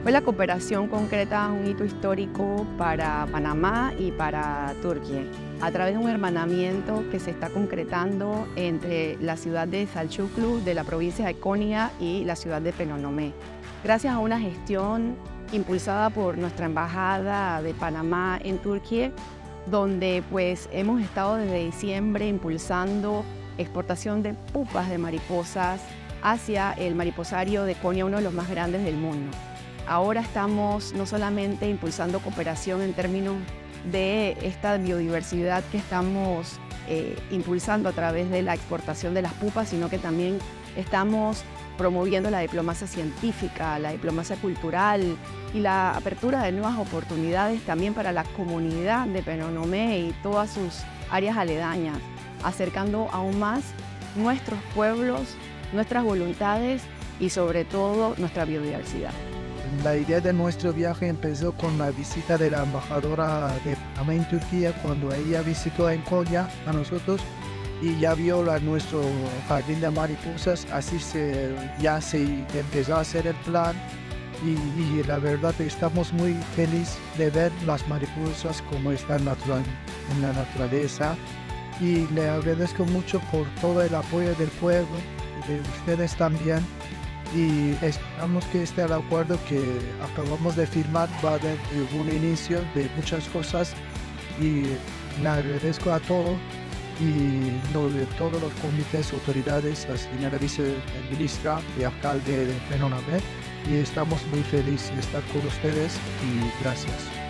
Hoy la cooperación concreta un hito histórico para Panamá y para Turquía, a través de un hermanamiento que se está concretando entre la ciudad de Selçuklu, de la provincia de Konya, y la ciudad de Penonomé. Gracias a una gestión impulsada por nuestra embajada de Panamá en Turquía, donde hemos estado desde diciembre impulsando exportación de pupas de mariposas hacia el mariposario de Konya, uno de los más grandes del mundo. Ahora estamos no solamente impulsando cooperación en términos de esta biodiversidad que estamos impulsando a través de la exportación de las pupas, sino que también estamos promoviendo la diplomacia científica, la diplomacia cultural y la apertura de nuevas oportunidades también para la comunidad de Penonomé y todas sus áreas aledañas, acercando aún más nuestros pueblos, nuestras voluntades y sobre todo nuestra biodiversidad. La idea de nuestro viaje empezó con la visita de la embajadora de Panamá en Turquía, cuando ella visitó en Konya a nosotros y ya vio nuestro jardín de mariposas. Así ya se empezó a hacer el plan y la verdad estamos muy felices de ver las mariposas como están en la naturaleza, y le agradezco mucho por todo el apoyo del pueblo y de ustedes también. Y esperamos que el acuerdo que acabamos de firmar va a dar un inicio de muchas cosas, y le agradezco a todos y de todos los comités, autoridades, la señora viceministra y alcalde de Penonomé, y estamos muy felices de estar con ustedes y gracias.